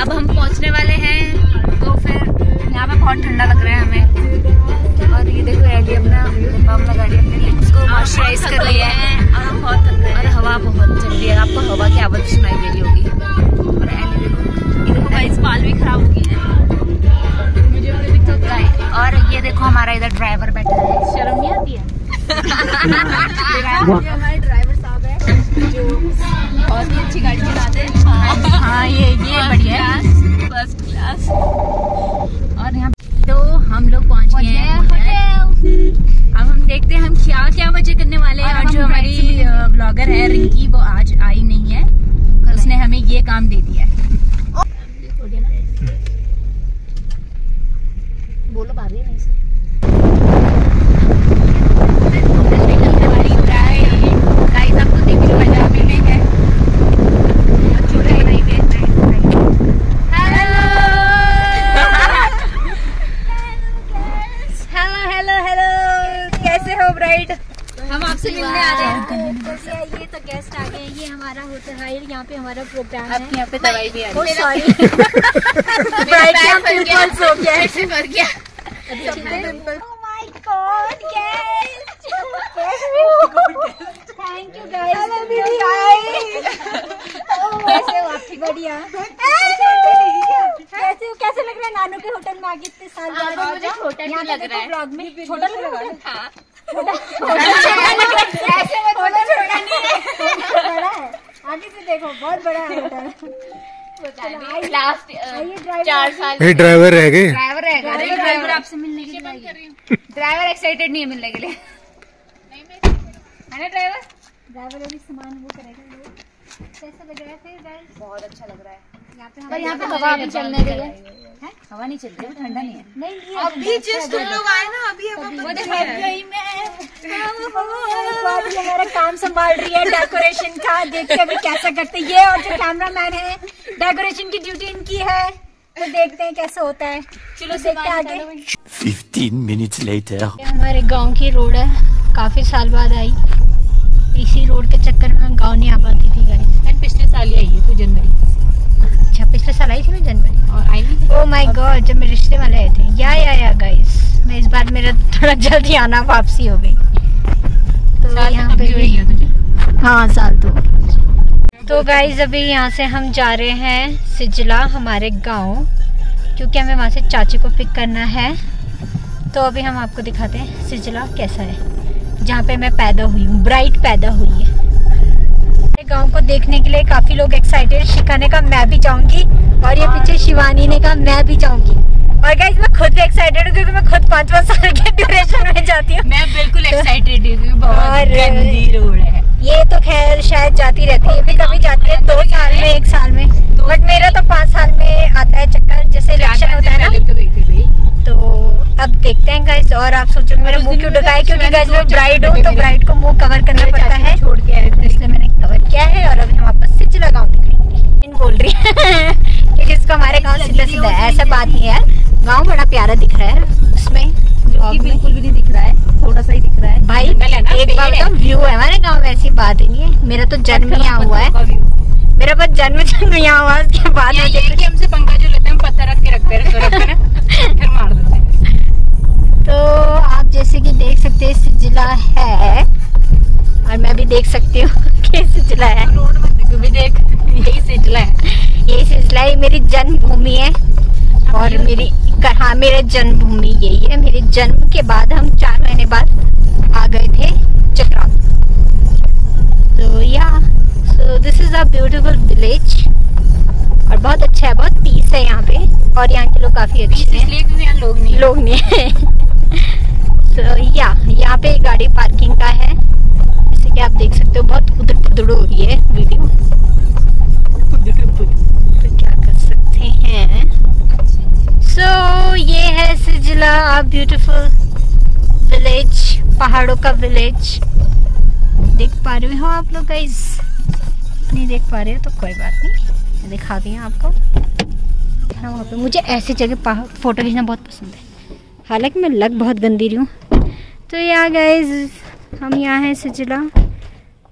अब हम पहुंचने वाले हैं, तो फिर यहाँ पे बहुत ठंडा लग रहा है हमें। और ये देखो एली अपना बम लगा रही है, अपने लिप्स को मॉइस्चराइज कर लिया है और हम बहुत थक रहे हैं। और हवा बहुत चल रही है, आपको हवा की आवाज सुनाई दे रही होगी। और एली देखो गाइस बाल भी खराब हो गए हैं मुझे तो गाइस। और ये देखो हमारा इधर ड्राइवर बैठा है, शर्म नहीं आती है? हमारे ड्राइवर साहब है जो बहुत ही अच्छी गाड़ी चलाते हैं। हाँ ये बढ़िया है, फर्स्ट क्लास। और यहाँ तो हम लोग पहुँच गए हैं होटल। अब हम देखते हैं हम क्या क्या मजे करने वाले हैं। और जो हमारी ब्लॉगर है रिंकी, वो आज आई नहीं है, उसने हमें ये काम दे दिया है। बोलो भाभी नहीं से हम आपसे मिलने आ रहे हैं। ये तो गेस्ट आ गए, ये हमारा होटल है, यहाँ पे हमारा प्रोग्राम है। यहाँ पे दवाई भी आ रही है। Sorry Oh my God, guest! Thank you guys. कैसे हो आप? बढ़िया। कैसे लग रहा है नानू के होटल में आगे इतने साल बाद? मुझे छोटा नहीं लग रहा है। ब्लॉग में छोटा लग रहा है। हाँ। ऐसे में छोटा नहीं है, बड़ा है। आगे से देखो बहुत बड़ा है होटल। लास्ट 4 साल ड्राइवर रह गए। ड्राइवर आपसे मिलने के लिए। ड्राइवर एक्साइटेड नहीं है मिलने के लिए, है ना ड्राइवर अभी सामान वो करेगा। कैसा लग रहा है फिर गाइस? बहुत अच्छा लग रहा है। यहाँ पे हवा भी चलने रही है। हवा नहीं चल रही है, ठंडा नहीं है। नहीं अभी जस्ट तुम लोग आए ना, अभी हमारा काम संभाल रही है डेकोरेशन का। देखते हैं अभी कैसा करते हैं ये। और जो कैमरामैन है, डेकोरेशन की ड्यूटी इनकी है, तो देखते हैं कैसा होता है। चलो देखते हैं आगे। 15 minutes later हमारे गांव की रोड है, काफी साल बाद आई। इसी रोड के चक्कर में गांव नहीं आ पाती थी गाइस। पिछले साल ही आई है तो जनवरी। अच्छा पिछले साल आई थी मैं जनवरी और आई नहीं। ओह माय गॉड, जब मेरे रिश्ते वाले आए थे। या गाइस, मैं इस बार मेरा थोड़ा जल्दी आना वापसी हो गई। तो यहाँ पे भी हाँ साल तो गाइस अभी यहाँ से हम जा रहे हैं सिजला, हमारे गांव, क्योंकि हमें वहाँ से चाची को पिक करना है। तो अभी हम आपको दिखाते हैं सिजला कैसा है, जहाँ पे मैं पैदा हुई हूँ, ब्राइट पैदा हुई है। गांव को देखने के लिए काफी लोग एक्साइटेड। शिखाने का मैं भी जाऊंगी, और ये पीछे शिवानी ने कहा मैं भी जाऊंगी। और गाइस मैं खुद एक्साइटेड हूँ, क्योंकि मैं खुद 5 साल के ड्यूरेशन में जाती हूँ। मैं बिल्कुल एक्साइटेड हूँ, बहुत गंदी रोड है। ये तो खैर शायद जाती रहती है, भी कभी जाती है 2 साल में 1 साल में, बट मेरा तो 5 साल में आता है चक्कर, जैसे इलेक्शन होता है ना। तो अब देखते हैं गाइस। और आप सोचो मेरा मुंह क्यों ढका है, क्योंकि गाइस मैं ब्राइड हूँ, तो ब्राइड को मुंह कवर करना पड़ता है, छोड़ के इसलिए मैंने कवर किया है। और अभी हम आपको सिजला गाँव दिखाएंगे। इन बोल रही है क्योंकि इसको हमारे गाँव सीधा है, ऐसा बात नहीं है। गाँव बड़ा प्यारा दिख रहा है उसमें, बिल्कुल भी नहीं दिख रहा है, थोड़ा सा ही दिख रहा है भाई। एक बार तो व्यू है हमारे गाँव में, ऐसी बात ही नहीं है। मेरा तो जन्म यहाँ हुआ है, मेरा बस जन्म यहाँ हुआ। उसके बाद हमसे पंखा जो लेते हैं पत्थर रख के रखते हैं फिर मार देते हैं। तो आप जैसे कि देख सकते हैं सिजला है, और मैं भी देख सकती हूँ कि सिजला है। रोड में भी देख, यही सिजला है, यही सिजला है। मेरी जन्मभूमि है, और हाँ मेरा जन्मभूमि यही है। मेरे जन्म के बाद हम 4 महीने बाद आ गए थे चक्रा। तो या so this is a beautiful village, और बहुत अच्छा है, बहुत पीस है यहाँ पे। और यहाँ के लोग काफी अच्छे हैं, इसलिए क्योंकि यहाँ लोग नहीं है। तो यहाँ पे गाड़ी पार्किंग का है, जैसे कि आप देख सकते हो। बहुत उधड़ हो रही है वीडियो, तो क्या कर सकते हैं। सो ये है सिजला, ब्यूटीफुल विलेज, पहाड़ों का विलेज। देख पा रहे हो आप लोग गाइस? नहीं देख पा रहे हो तो कोई बात नहीं, मैं दिखाती हूँ आपको। वहाँ पे मुझे ऐसी जगह फोटो खींचना बहुत पसंद है, हालांकि मैं लग बहुत गंदी रही हूँ। तो यहाँ गाइस हम यहाँ हैं सिजला।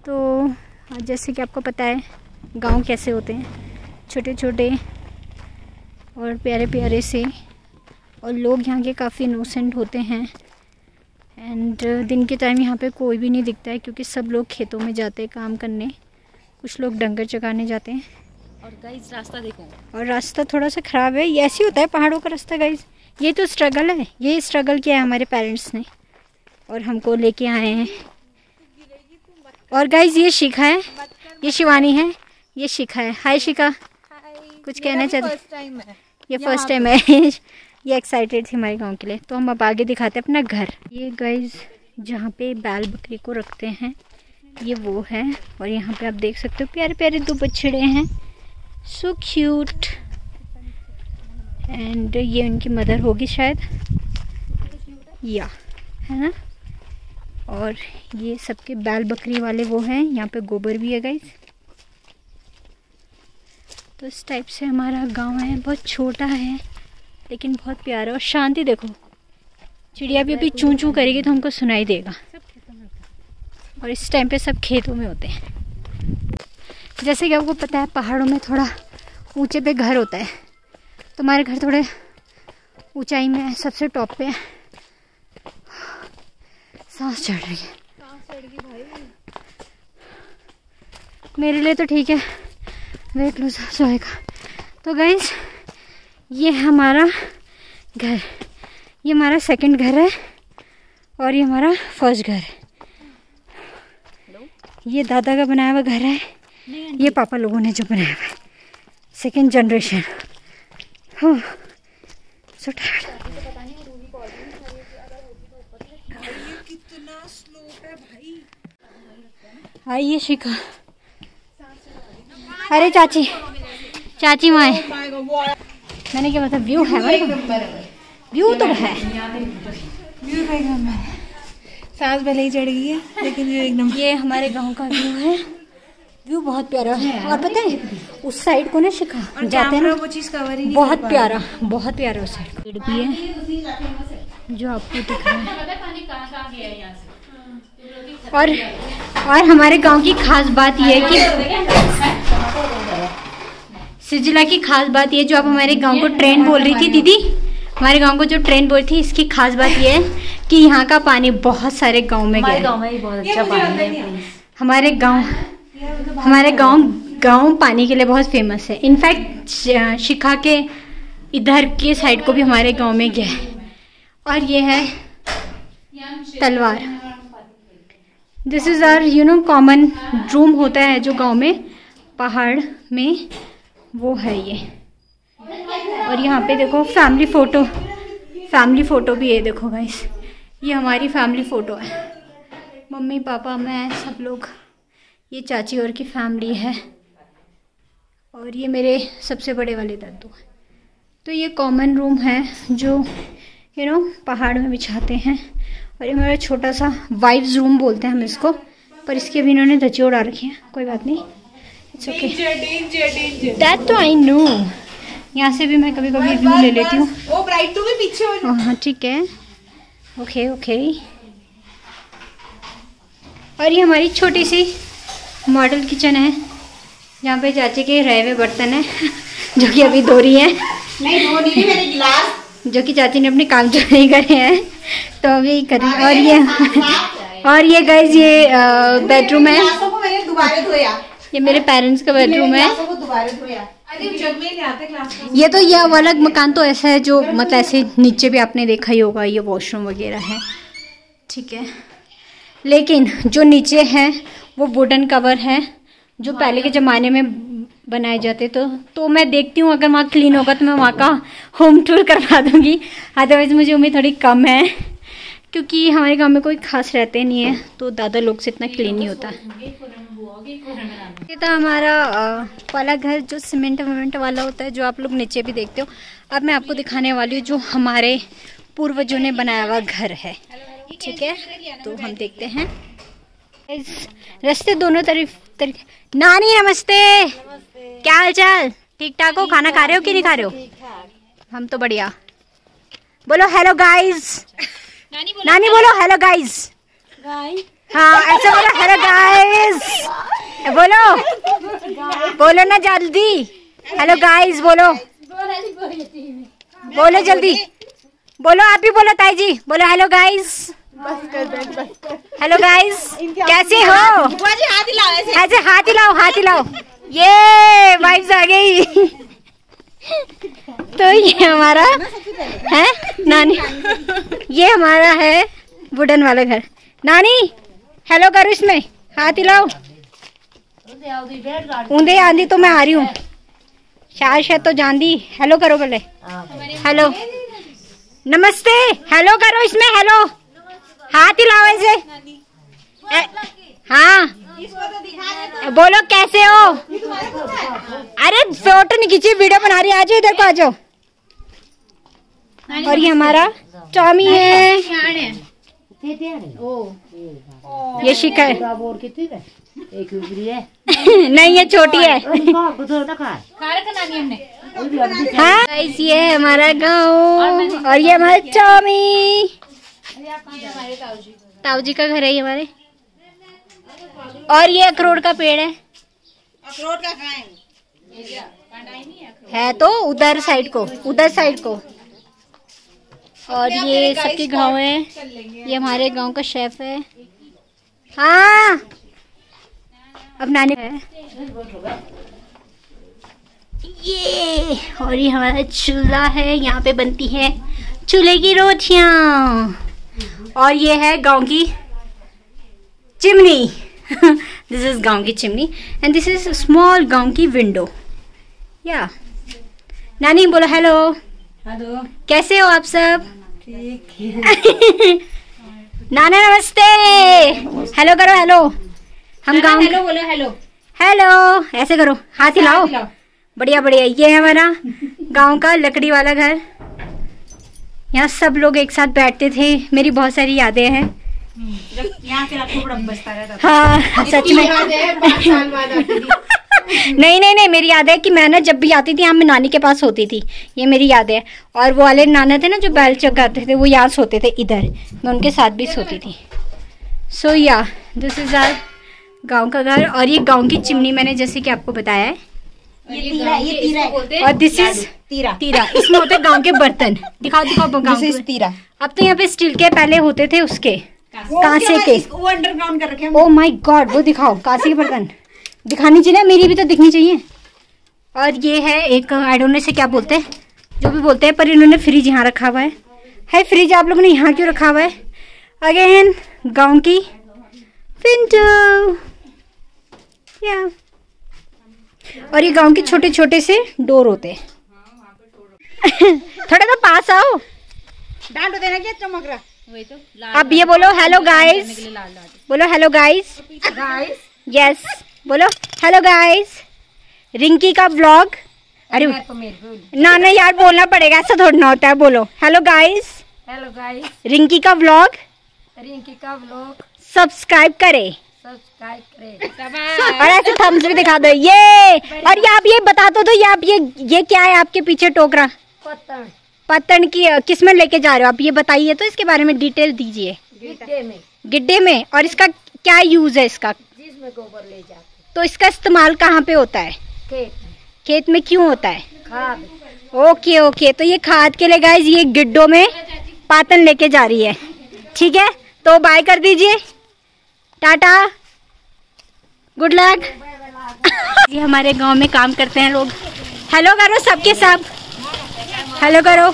तो जैसे कि आपको पता है गांव कैसे होते हैं, छोटे छोटे और प्यारे प्यारे से, और लोग यहाँ के काफ़ी इनोसेंट होते हैं। एंड दिन के टाइम यहाँ पे कोई भी नहीं दिखता है क्योंकि सब लोग खेतों में जाते हैं काम करने, कुछ लोग डंगर चगाने जाते हैं। और गाइस रास्ता देखो, और रास्ता थोड़ा सा ख़राब है, ये ऐसे ही होता है पहाड़ों का रास्ता गाइस। ये तो स्ट्रगल है, ये स्ट्रगल किया है हमारे पेरेंट्स ने और हमको लेके आए हैं। और गाइस ये शिखा है, ये शिवानी है, ये शिखा है। हाय शिखा, कुछ कहना चाहते? ये फर्स्ट टाइम है। ये एक्साइटेड थी हमारे गांव के लिए। तो हम अब आगे दिखाते हैं अपना घर। ये गाइस जहाँ पे बैल बकरी को रखते हैं ये वो है। और यहाँ पे आप देख सकते हो प्यारे प्यारे 2 बछड़े हैं, सो क्यूट। एंड ये उनकी मदर होगी शायद, या है ना। और ये सबके बैल बकरी वाले वो हैं। यहाँ पे गोबर भी है गाइस। तो इस टाइप से हमारा गांव है, बहुत छोटा है लेकिन बहुत प्यारा। और शांति देखो, चिड़िया भी अभी चूं चूं करेगी तो हमको सुनाई देगा। और इस टाइम पे सब खेतों में होते हैं। जैसे कि आपको पता है पहाड़ों में थोड़ा ऊंचे पे घर होता है, तो हमारे घर थोड़े ऊंचाई में है, सबसे टॉप पे है। सांस चढ़ रही है मेरे लिए तो ठीक है, वेट लूज सोएगा। तो गाइस ये हमारा घर, ये हमारा सेकंड घर है और ये हमारा फर्स्ट घर है। ये दादा का बनाया हुआ घर है, ये पापा लोगों ने जो बनाया हुआ है, सेकंड जनरेशन। हाँ सो टायर्ड। आइए शिखा। अरे चाची, चाची माए, मैंने क्या मतलब व्यू है, व्यू तो है, व्यू सांस भले ही चढ़ गई है लेकिन व्यू एकदम। ये हमारे गांव का व्यू है, व्यू बहुत प्यारा है। और पता है उस साइड को ना शिखा जाते हैं ना, वो चीज कवर ही नहीं, बहुत प्यारा, बहुत प्यारा उस साइड पेड़ भी है जो आपको दिख रहा है। और हमारे गांव की खास बात ये है कि सिजिला की खास बात ये, जो आप हमारे गांव को ट्रेन बोल रही थी दीदी, हमारे गांव को जो ट्रेन बोल रही थी, इसकी खास बात ये है कि यहाँ का पानी बहुत सारे गांव में गया है। गांव में बहुत अच्छा पानी है। हमारे गांव पानी के लिए बहुत फेमस है। इनफैक्ट शिखा के इधर के साइड को भी हमारे गांव में गया है। और ये है तलवार। This is our common room होता है जो गांव में पहाड़ में, वो है ये। और यहाँ पे देखो फैमिली फ़ोटो भी है, देखो गाइस ये हमारी फैमिली फ़ोटो है, मम्मी पापा मैं सब लोग। ये चाची और की फैमिली है और ये मेरे सबसे बड़े वाले दादू हैं। तो ये कॉमन रूम है जो पहाड़ में बिछाते हैं। और ये मेरा छोटा सा वाइफ्स रूम बोलते हैं हम इसको, पर इसके भी इन्होंने धज्जे उड़ा रखे हैं, कोई बात नहीं, इट्स ओके, दैट तो आई नो। यहाँ से भी मैं कभी कभी व्यू ले लेती हूँ। वो ब्राइट तो भी पीछे हो। हाँ ठीक है, ओके ओके। और ये हमारी छोटी सी मॉडल किचन है जहाँ पे चाची के रहे हुए बर्तन है जो कि अभी धो रही है। नहीं धो नहीं, मेरे गिलास जो कि चाची ने अपने काम जो नहीं करे हैं तो अभी कर रही है। और ये गाइस ये बेडरूम है, ये मेरे पेरेंट्स का बेडरूम है। ये तो ये अलग मकान तो ऐसा है जो मतलब ऐसे नीचे भी आपने देखा ही होगा, ये वॉशरूम वगैरह है, ठीक है। लेकिन जो नीचे है वो वुडन कवर है जो पहले के ज़माने में बनाए जाते। तो मैं देखती हूँ अगर वहाँ क्लीन होगा तो मैं वहाँ का होम टूर करवा दूँगी। अदरवाइज़ मुझे उम्मीद थोड़ी कम है क्योंकि हमारे गांव में कोई खास रहते नहीं है, तो दादा लोग से इतना क्लीन नहीं होता। ये था हमारा वाला घर जो सीमेंट वमेंट वाला होता है, जो आप लोग नीचे भी देखते हो। अब मैं आपको दिखाने वाली हूँ जो हमारे पूर्वजों ने बनाया हुआ घर है, ठीक है। तो हम देखते हैं। इस रास्ते दोनों तरफ नानी नमस्ते, क्या हाल चाल, ठीक ठाक हो? खाना खा रहे हो कि नहीं खा रहे हो? हम तो बढ़िया। बोलो हेलो गाइस, नानी बोलो हेलो गाइस। हाँ ऐसे बोलो हेलो गाइस, बोलो ना जल्दी, हेलो गाइस बोलो। बोलो जल्दी, बोलो आप भी बोलो ताई जी, बोलो हेलो गाइस। हेलो गाइस, कैसे हो? ऐसे हाथ हिलाओ, हाथ हिलाओ। ये वाइब्स आ गई। तो ये हमारा है नानी, ये हमारा है वुडन वाला घर। नानी हेलो करो, इसमें हाथ हिलाओ। ऊंधे आंधी तो मैं आ रही हूँ, शायद तो जान दी। हेलो करो पहले, हेलो नमस्ते, हेलो करो इसमें, हेलो हाथ हिलाओ ऐसे। हाँ बोलो कैसे हो? अरे फोटो नहीं खींची, वीडियो बना रही, आ जाओ इधर को, आ जाओ। और ये हमारा टॉमी है, ये शिखा है। नहीं ये छोटी है। हाँ गाइस, ये है हमारा गाँव और ये हमारा टॉमी। ताऊ जी का घर है ये हमारे। और ये अखरोट का पेड़ है। अखरोट का है तो उधर साइड को, उधर साइड को। और ये सबके गाँव है, ये हमारे गांव का शेफ है। हाँ अब नानी है ये। और ये हमारा चूल्हा है, यहाँ पे बनती है चूल्हे की रोटियां। और ये है गांव की चिमनी। दिस इज गांव की chimney and this is small गांव की विंडो। या नानी बोलो हेलो। हेलो कैसे हो आप सब? ठीक। नाना नमस्ते, हेलो करो, हेलो। हम गांव, हेलो बोलो, हेलो हेलो ऐसे करो, हाथ हिलाओ। बढ़िया बढ़िया। ये है हमारा गांव का लकड़ी वाला घर। यहाँ सब लोग एक साथ बैठते थे। मेरी बहुत सारी यादें हैं। यहाँ से आपको बड़ा बचता रहता था। हाँ सच में। 5 साल बाद आती थी। नहीं मेरी याद है कि मैं ना जब भी आती थी यहाँ, मैं नानी के पास होती थी। ये मेरी याद है। और वो वाले नाना थे ना जो बैल चगाते थे, वो यहाँ सोते थे इधर, मैं उनके साथ भी सोती थी। सो या दिस इज आवर गांव का घर। और ये गांव की चिमनी मैंने जैसे कि आपको बताया है। और दिस इज तीरा। इसमें होते हैं गाँव के बर्तन। दिखाओ गाँव के तीरा। अब तो यहाँ पे स्टील के पहले होते थे, उसके कांसे के। वो अंडरग्राउंड कर रखे हैं। ओह माय गॉड, वो दिखाओ कांसे के बर्तन। दिखानी चाहिए ना, मेरी भी तो दिखनी चाहिए। और ये है एक, आई डोंट नो इसे क्या बोलते हैं, जो भी बोलते हैं, पर इन्होंने फ्रिज यहाँ रखा हुआ है। फ्रिज आप लोगों ने यहाँ क्यों रखा हुआ है? अगेन गांव की विंडो। या और ये गांव के छोटे छोटे से डोर होते हैं। थोड़ा तो पास आओ, डांट देना क्या चमक रहा। वही तो अब ये बोलो हेलो गाइस, बोलो हेलो गाइस। यस बोलो हेलो गाइस। रिंकी का व्लॉग। अरे ना यार बोलना पड़ेगा, ऐसा थोड़ा ना होता है। बोलो hello guys. Hello guys. Rinki का व्लॉग सब्सक्राइब करे, और ऐसे थम्स भी दिखा दो। ये और ये आप ये बता दो ये आप ये क्या है आपके पीछे टोकरा? पत्तन की किस में लेके जा रहे हो आप? ये बताइए तो, इसके बारे में डिटेल दीजिए। गिड्डे में। और इसका क्या यूज है इसका? जिसमें गोबर ले जाते। तो इसका इस्तेमाल कहाँ पे होता है? खेत में क्यों होता है? खाद। ओके तो ये खाद के लिए गाइस ये गिड्डों में पातन लेके जा रही है। ठीक है तो बाय कर दीजिए, टाटा, गुड लक। ये हमारे गांव में काम करते हैं लोग। हेलो करो सबके सब, हेलो करो।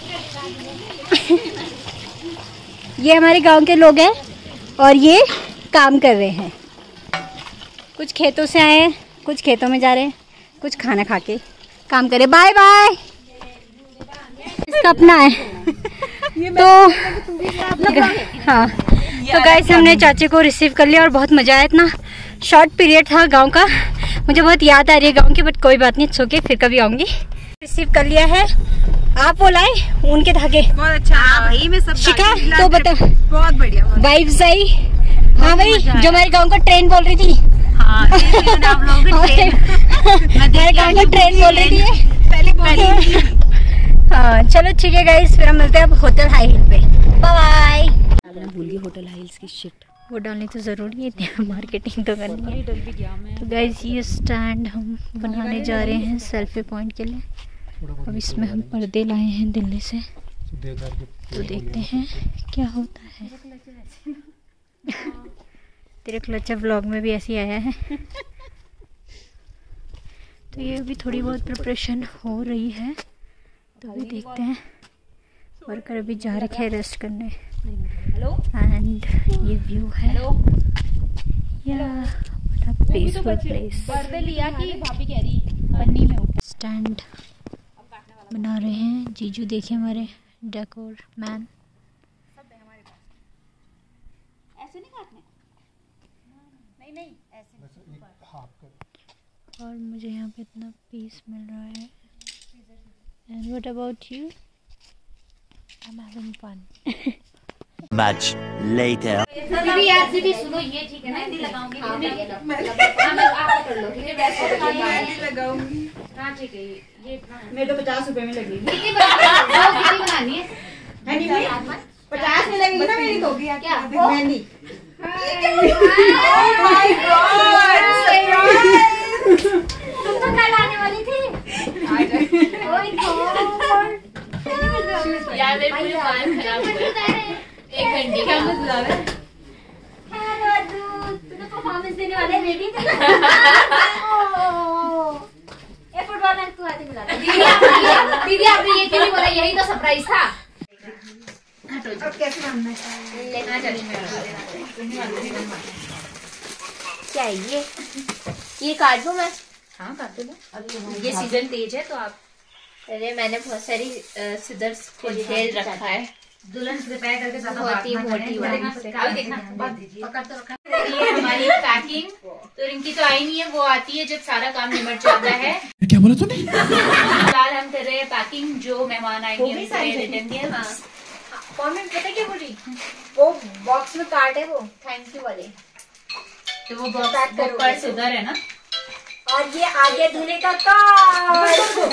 ये हमारे गांव के लोग हैं और ये काम कर रहे हैं। कुछ खेतों से आए हैं, कुछ खेतों में जा रहे हैं, कुछ खाना खा के काम करे। Bye bye. इसका अपना है। तो हाँ तो गाइस हमने चाचे को रिसीव कर लिया और बहुत मजा आया। इतना शॉर्ट पीरियड था गांव का, मुझे बहुत याद आ रही है गांव की, बट कोई बात नहीं, इट्स ओके, फिर कभी आऊंगी। रिसीव कर लिया है। आप वो लाए उनके धागे? बहुत अच्छा भाई, मैं सब शिखा तो बता। बहुत बढ़िया वाइब्स आई। हाँ भाई, जो हमारे गांव का ट्रेन बोल रही थी। हाँ, हमारे गांव का ट्रेन बोल रही थी पहले। हाँ चलो ठीक है गाइस, फिर हम मिलते हैं अब होटल हाई हिल पे। बाय। भूलिए होटल हाई हिल्स की शिट, वो डालनी तो जरूरी है, मार्केटिंग तो करनी है। तो गाइस ये स्टैंड हम बनाने जा रहे हैं सेल्फी पॉइंट के लिए। अब इसमें हम पर्दे लाए हैं दिल्ली से, तो देखते हैं क्या होता है। तेरे क्लचर व्लॉग में भी ऐसे आया है। तो ये अभी थोड़ी बहुत प्रिपरेशन हो रही है, तो अभी देखते हैं। वर्कर अभी जा रखे हैं रेस्ट करने। एंड ये व्यू है, पीसफुल प्लेस। स्टैंड बना रहे हैं जीजू, देखिए हमारे डेकोर मैन। ऐसे नहीं काटने, नहीं ऐसे। और मुझे यहाँ पे इतना पीस मिल रहा है। And what about you? I am having fun. Much later. दीदी यार दीदी सुनो, ये ठीक है ना, मेहंदी लगाऊंगी। आप कर लो, ठीक है? मेहंदी लगाऊंगी। हाँ ठीक है, ये मेरे तो 50 रुपए में लगेगी। दीदी बनानी है। मेहंदी 50 में लगेगी ना मेरी तो। क्या मेहंदी? तुम तो कल आने वाली थी। यार मेरे पूरे बाल खराब हुए। 1 घंटे का मतलब है। तूने परफॉर्मेंस देने वाले रेडी थे। ये फुटबॉल में तू आती मिला। दीदी आपने ये क्यों नहीं बोला? यही तो सरप्राइज था। अब कैसे बनना है? लेना चलिए क्या है ये काट दूं मैं? हाँ काट दो। ये सीजन तेज है तो आप। अरे मैंने बहुत सारी सिदर्स को झेल रखा है। दुल्हन से प्रिपेयर करके बहुत ही मोटी ये हमारी पैकिंग तो रिंकी तो आई नहीं है, वो आती है जब सारा काम निमट जाता है। क्या बोला तूने? फिलहाल हम कर रहे हैं पैकिंग, जो मेहमान आएंगे रिटर्न दिया। हाँ कौन में पता क्या बोल रही? वो बॉक्स में कार्ड है, वो थैंक यू वाले, तो वो बॉक्स उधर है ना। और ये आगे दूल्हे का कार्ड।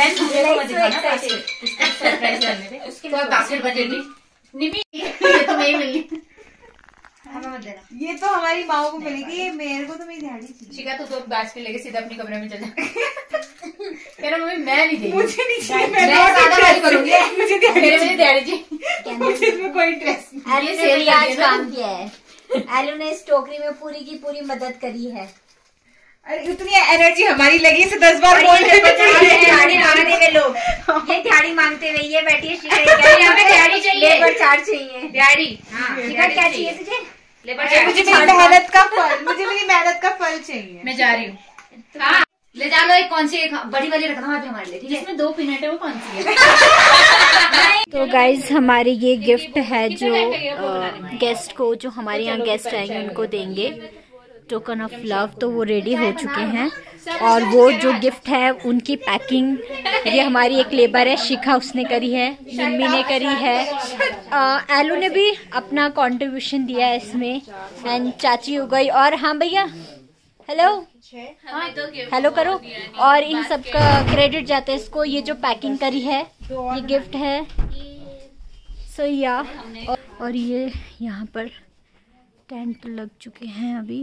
बास्केट बजेगी निमी, ये तो नहीं मिली। ये तो हमारी माओ को मिलेगी, मेरे को तो मेरी दिहाड़ी चाहिए। शिका तो बास्केट लेके सीधा अपने कमरे में चल जा। मेरा मम्मी मैं नहीं देगी, मुझे नहीं चाहिए, मैं ज्यादा करूंगी। मुझे दिहाड़ी चाहिए, मुझे इसमें कोई इंटरेस्ट नहीं। एलू ने भी आज काम किया है। एलू ने इस टोकरी में पूरी की पूरी मदद करी है। अरे इतनी एनर्जी हमारी लगी से 10 बार बोल रहे दिहाड़ी मांगते हुए लोग, ये दिहाड़ी मांगते हुए ये बैठी है शिका। दिहाड़ी चाहिए, लेबर चार्ज चाहिए। दिहाड़ी शिका क्या चाहिए तुझे? Labour charge. मुझे मेरी मेहनत का फल, मुझे मेरी मेहनत का फल चाहिए। मैं जा रही हूँ। हाँ ले जा लो। एक कौन सी, एक बड़ी वाली रखना वहाँ पे हमारे लिए, ठीक है? इसमें 2 पीनट है, वो कौन सी है? तो गाइज हमारी ये गिफ्ट है जो गेस्ट को, जो हमारे यहाँ गेस्ट आएंगे उनको देंगे, टोकन ऑफ लव। तो वो रेडी हो चुके हैं, और वो जो गिफ्ट है उनकी पैकिंग ये हमारी एक लेबर है शिखा, उसने करी है, मम्मी ने करी है, एलू ने भी अपना कंट्रीब्यूशन दिया है इसमें, एंड चाची हो गई। और हाँ भैया हेलो हेलो करो। और इन सब का क्रेडिट जाता है इसको, ये जो पैकिंग करी है ये गिफ्ट है। सो या और ये यहाँ पर टेंट लग चुके हैं, अभी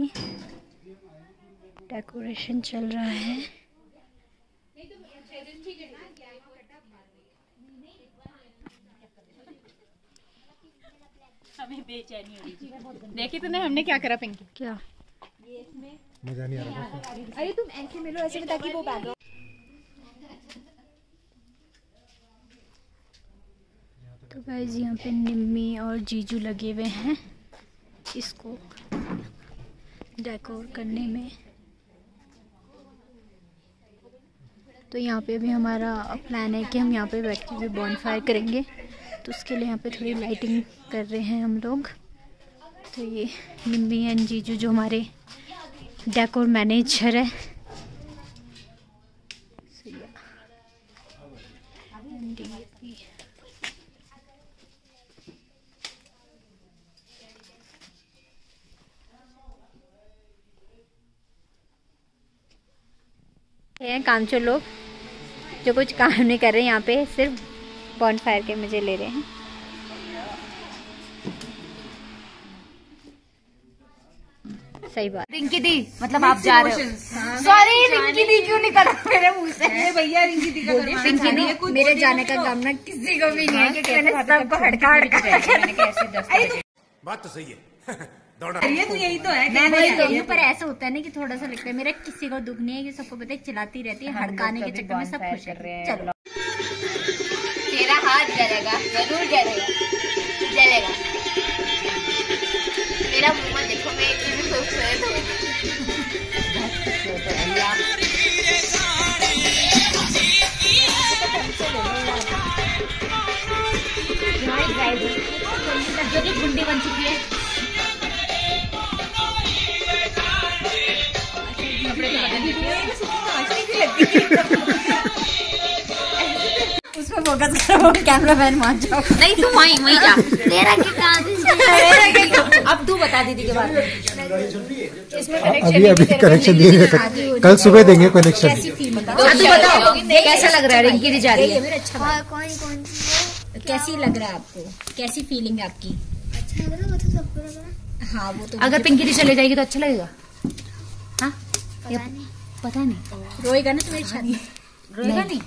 डेकोरेशन चल रहा है। हमें बेचैनी हो रही। देखी तूने हमने क्या करा पिंकी? क्या मजा नहीं आ रहा। अरे तुम ऐसे मिलो, ऐसे में, ताकि वो बैकग्राउंड। तो गाइस यहाँ पे निम्मी और जीजू लगे हुए हैं इसको डेकोर करने में। तो यहाँ पे भी हमारा प्लान है कि हम यहाँ पे बैठ के भी बॉनफायर करेंगे, तो उसके लिए यहाँ पे थोड़ी लाइटिंग कर रहे हैं हम लोग। तो ये निम्मी एंड जीजू जो हमारे डेकोर मैनेजर है। हैं कामचोर लोग जो कुछ काम नहीं कर रहे हैं, यहाँ पे सिर्फ बॉनफायर के मजे ले रहे हैं। सही बात। रिंकी दी मतलब आप जा रहे हो। सॉरी रिंकी दी क्यों नहीं करा मेरे मुंह से। भैया रिंकी दी का रिंकी दी मेरे जाने का काम ना किसी को भी नहीं है, क्योंकि मैंने सबको हड़का बात तो सही है। ये तो यही तो है। मैं वही कहूँ, पर ऐसा होता है ना कि थोड़ा सा लगता है मेरा किसी को दुख नहीं है, कि सबको पता है चिल्लाती रहती है, हड़काने के चक्कर में सब खुश है। चलो तेरा हाथ जलेगा, जरूर जलेगा, जलेगा। मेरा मुंह देखो, मैं इतनी खूबसूरत हूँ। जो कि गुंडी बन चुकी है। उसमें फोकस करो, कैमरामैन मान जाओ। नहीं तू वहीं जा। तेरा क्या अब तू बता दीदी के बारे में। अभी कनेक्शन नहीं है, कल सुबह देंगे कनेक्शन। तू बताओ कैसा लग रहा है रिंकी दी जा रही है। अच्छा कैसी लग रहा है आपको, कैसी फीलिंग है आपकी? अच्छा लग रहा है, वो तो सबको लग रहा है। हाँ वो तो अगर पिंकी दी चले जाएगी तो अच्छा लगेगा। हाँ पता नहीं रोएगा ना तुम्हारी शादी? रोएगा नहीं।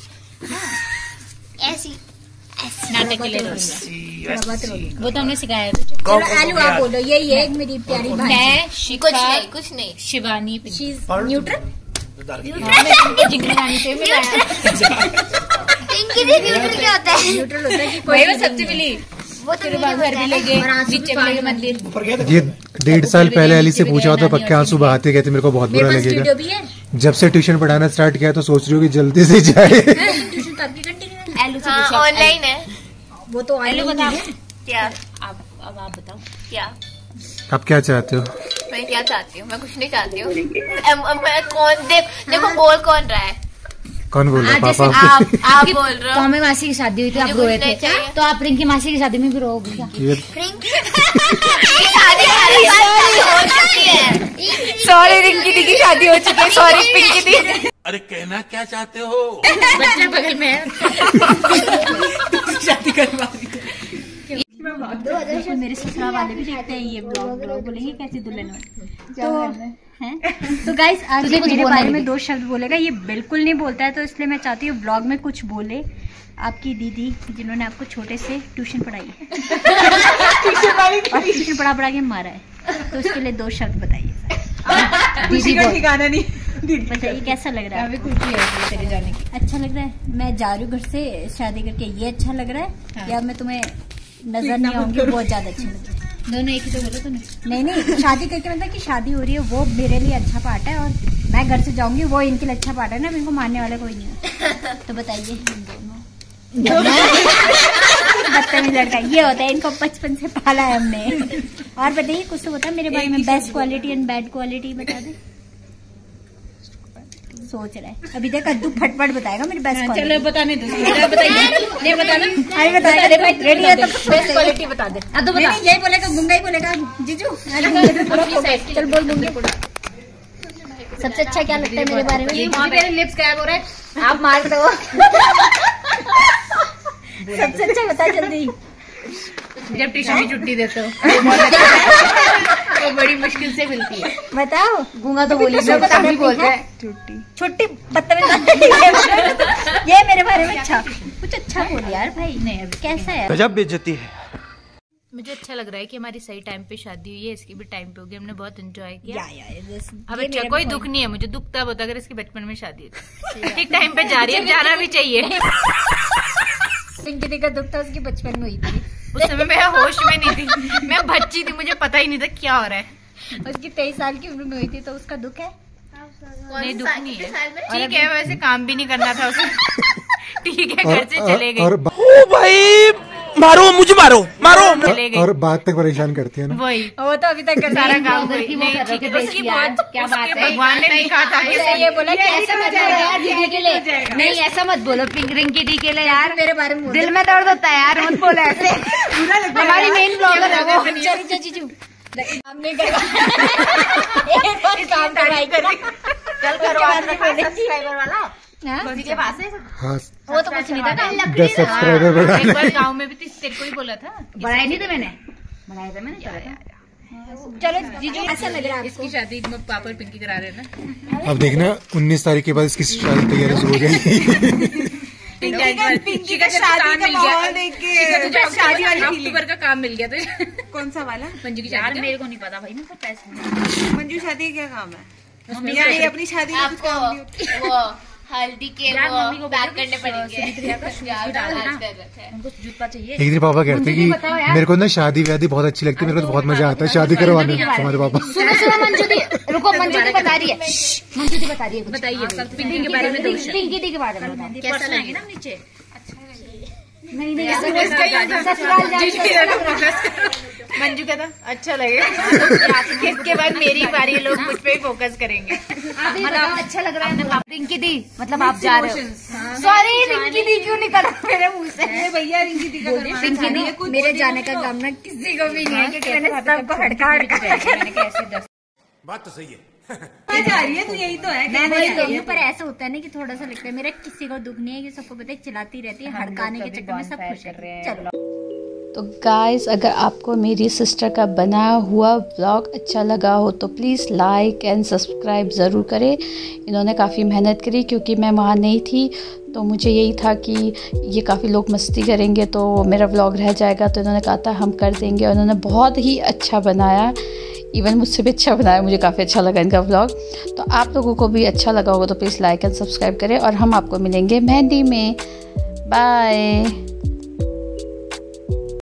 ऐसी नाटक के लिए थोड़ा बहुत रोएगा। वो तो हमने सिखाया। चलो आलू आप बोलो, यही है मेरी प्यारी भाई। मैं कुछ नहीं शिवानी न्यूट्रल जिंगरानी से मिलाया। पिंकी दी न्यूट्रल क्या होता है? न्यूट्रल होता है कि वही मैं सबसे मिली। वो तो फिर बाद घर भी ले गए, नीचे भी ले गए मंदिर। ये 1.5 साल पहले अली से पूछा तो पक्के आंसू बहाते गए थे, मेरे को बहुत बुरा लगेगा। वीडियो भी है। जब से ट्यूशन पढ़ाना स्टार्ट किया तो सोच रही हूँ कि जल्दी से जाए। ट्यूशन तो आपकी कंटिन्यू है। एलू से ऑनलाइन है। वो तो एलू बता क्या? अब आप बताओ क्या आप क्या चाहते हो? मैं क्या चाहती हूँ? मैं कुछ नहीं चाहती हूँ। मैं कौन देखो बोल कौन रहा है? कौन बोल रहा है? पापा आप बोल रहे हो। कौमे मासी की शादी हुई थी, आप मुझे रोए कुछ थे नहीं चाहिए। तो आप रिंकी मासी की शादी में भी रोओगे क्या? ये शादी हो चुकी है। सॉरी रिंकी दी की शादी हो चुकी है। सॉरी पिंकी दी। अरे कहना क्या चाहते हो? बच्चा बगल में है। शादी करवा दी। मेरे ससुराल वाले भी देखते हैं ये ब्लॉग बोलेंगे कैसी दुल्हन है। तो गाइस आज ये मेरे बारे में 2 शब्द बोलेगा, ये बिल्कुल नहीं बोलता है, तो इसलिए मैं चाहती हूँ ब्लॉग में कुछ बोले। आपकी दीदी जिन्होंने आपको छोटे से ट्यूशन पढ़ाई है और ट्यूशन पढ़ा के मारा है, तो उसके लिए 2 शब्द बताइए। दीदी का ठिकाना नहीं। बताइए कैसा लग रहा है? खुशी है तेरे जाने की। अच्छा लग रहा है? मैं जा रही हूँ घर से शादी करके, ये अच्छा लग रहा है? या मैं तुम्हें नजर नहीं आऊंगी बहुत ज्यादा अच्छा लग रहा है? दोनों एक ही तो बोलो तुमने। नहीं शादी करके मतलब कि शादी हो रही है वो मेरे लिए अच्छा पार्ट है, और मैं घर से जाऊंगी वो इनके लिए अच्छा पार्ट है ना। इनको मानने वाला कोई नहीं है। तो बताइए बदतमीज लड़का ये होता है, इनको बचपन से पाला है हमने। और बताइए कुछ तो बता मेरे बारे में, best quality and bad quality बता दे। सोच रहा है अभी तक कद्दू फटफट बताएगा मेरी बेस्ट क्वालिटी। चलो बताने दो, बताइए नहीं बताना। अरे बता दे भाई, रेडी है तो बेस्ट क्वालिटी बता दे। अब तो बता। नहीं यही बोलेगा, गुंगा ही बोलेगा जीजू। चल बोल दूंगी। सबसे अच्छा क्या लगता है मेरे बारे में? मेरे लिप्स गायब हो रहा है, आप मार दो। सबसे अच्छा बता जल्दी। जब ट्यूशन की छुट्टी देते हो तो बड़ी मुश्किल से मिलती है। बताओ। गूंगा तो बोली सब भी बोलते हैं। छुट्टी बदतमीज। ये मेरे बारे में अच्छा कुछ अच्छा बोल यार भाई। नहीं अभी कैसा है? गजब बेइज्जती है। मुझे अच्छा लग रहा है कि हमारी सही टाइम पे शादी हुई है, इसकी भी टाइम पे होगी, हमने बहुत एंजॉय किया। अब अच्छा कोई दुख नहीं है, मुझे दुख तब होता अगर इसके बचपन में शादी होती। ठीक टाइम पे जा रही है, जाना भी चाहिए। पिंकी का दुख था उसकी बचपन में हुई थी। उस समय मैं होश में नहीं थी, मैं बच्ची थी, मुझे पता ही नहीं था क्या हो रहा है। उसकी 23 साल की उम्र में हुई थी, तो उसका दुख है? नहीं दुख नहीं है, ठीक है। वैसे काम भी नहीं करना था उसे। ठीक है घर से चले गए। ओ भाई मारो मुझे, मारो चले गए। और बात तक परेशान करती है ना। वही वो तो अभी तक कर सारा काम नहीं ठीक है। उसकी क्या बात है, भगवान ने लिखा था कि ये बोला कि ऐसा मत बोलो यार दीदी के लिए। नहीं ऐसा मत बोलो रिंकी दी के लिए यार, मेरे बारे में दिल में दर्द होता है यार, मत बोलो ऐसे। हमारी मेन ब्लॉगर है वो। चल जीजू काम नहीं करवा। काम करवाई कर चल करवा सब्सक्राइबर वाला। हाँ वो तो कुछ नहीं था। 10 सब्सक्राइबर बढ़ा। एक बार गाँव में भी तेरे को ही बोला था, बढ़ाया नहीं था मैंने, बढ़ाया था मैंने। चलो जीजू ऐसा लग रहा है इसकी शादी में पापा और पिंकी करा रहे हैं ना। अब देखना 19 तारीख के बाद इसकी शादी तैयारी शुरू हो जाएगी। पिंकी का शादी का माहौल देख के शादी वाली अक्टूबर का काम मिल गया तुझे। कौन सा वाला? मंजू की यार शादी। मेरे को नहीं पता भाई, मेरे को पैसे मंजू शादी का क्या काम है? या ये अपनी शादी का कुछ काम नहीं होता? वो हल्दी के यार वो मम्मी को पैक करने पड़ेंगे। उनको जूता चाहिए। एक दिन पापा कहते कि मेरे को ना शादी व्यादी बहुत अच्छी लगती है, मेरे को तो बहुत मजा आता है शादी करवाने में। हमारे पापा सुनो मंजू दी, रुको मंजू दी बता रही है, मंजू दी बता रही है, बताइए पिंकी के बारे में। पिंकी दी के बारे में बताओ कैसा लगे ना नीचे। नहीं मंजू का था अच्छा लगेगा। इसके बाद मेरी बारी, लोग मुझ पे फोकस करेंगे। मतलब अच्छा लग रहा है। रिंकी दी मतलब आप जा रहे हो। सॉरी रिंकी दी क्यों निकला मेरे मुंह से? भैया रिंकी दी का पिंकी दी मेरे जाने का काम ना किसी को भी नहीं है, क्योंकि मैंने सबको हड़का बात तो सही है। जा रही है, तू यही तो है। मैं वही कह रही हूँ, पर ऐसा होता है ना कि थोड़ा सा लगता है मेरा किसी को दुख नहीं है, कि सबको पता है चिल्लाती रहती है, हड़काने के चक्कर में सब खुश है। चलो तो गाइस, अगर आपको मेरी सिस्टर का बनाया हुआ व्लॉग अच्छा लगा हो तो प्लीज़ लाइक एंड सब्सक्राइब ज़रूर करें। इन्होंने काफ़ी मेहनत करी, क्योंकि मैं वहाँ नहीं थी तो मुझे यही था कि ये काफ़ी लोग मस्ती करेंगे तो मेरा व्लॉग रह जाएगा, तो इन्होंने कहा था हम कर देंगे, और इन्होंने बहुत ही अच्छा बनाया, इवन मुझसे भी अच्छा बनाया। मुझे काफ़ी अच्छा लगा इनका व्लॉग। तो आप लोगों को भी अच्छा लगा होगा तो प्लीज़ लाइक एंड सब्सक्राइब करें, और हम आपको मिलेंगे मेहंदी में। बाय।